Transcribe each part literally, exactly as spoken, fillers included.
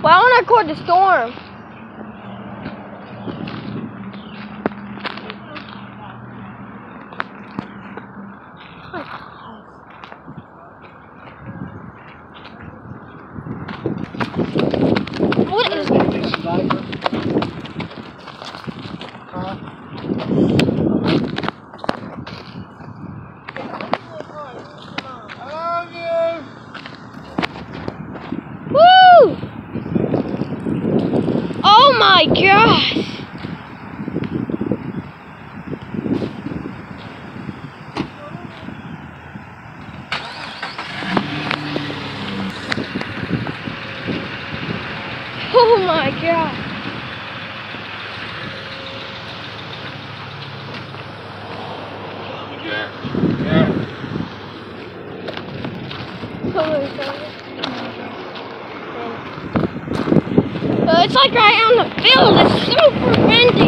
Well, I want to record the storm. What is this? Huh? I love you. Woo! Oh my gosh! Oh my god! Yeah. Yeah. Oh, uh, it's like right on the field. It's super windy.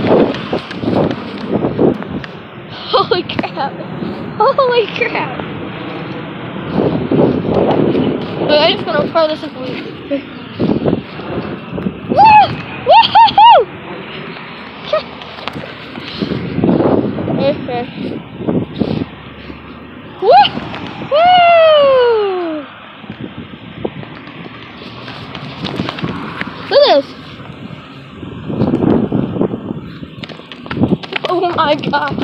Holy crap! Holy crap! Uh, I'm just gonna throw this in for you. Woo! Woohoo! Okay. Woo! Woo! Look at this. Oh my god.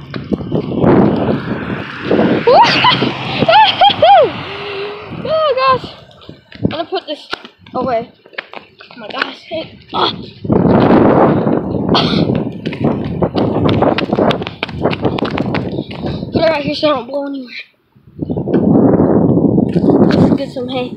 Oh gosh. I'm gonna put this away. Oh my gosh. Hey. Ah. Put it right here so I don't blow anywhere. Let's get some hay.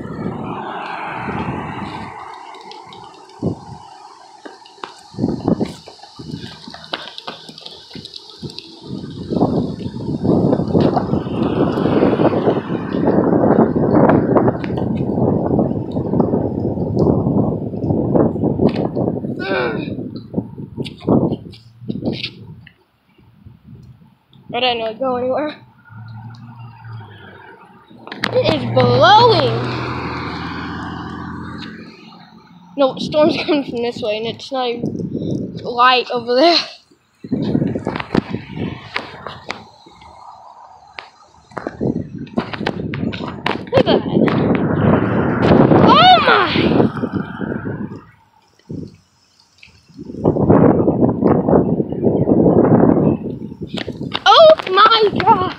I didn't know it'd go anywhere. It is blowing. No, storm's coming from this way, and it's not even light over there. Look at that. Oh my! Oh my god!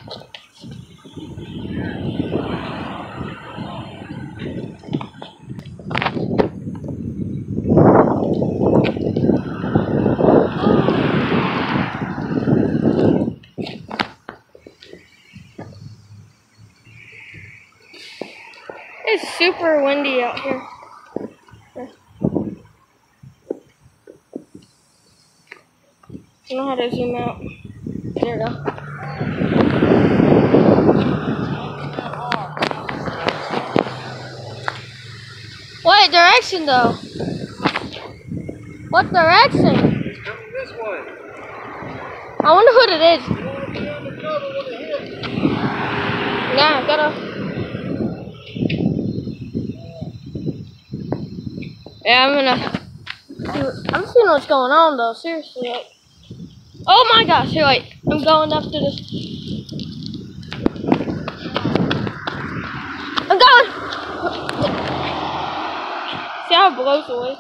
It's super windy out here. I don't know how to zoom out. There we go. What direction though? What direction? It's coming this way. I wonder what it is. You want to be undercover when it hits? Nah, I gotta. Yeah, I'm gonna. See what, I'm seeing what's going on though. Seriously, like. Oh my gosh! Here, wait. I'm going after this. I'm going. See how it blows away.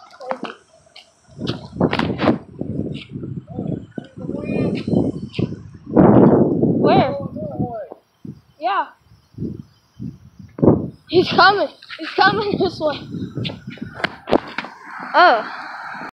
Where? Yeah. He's coming. He's coming this way. Oh.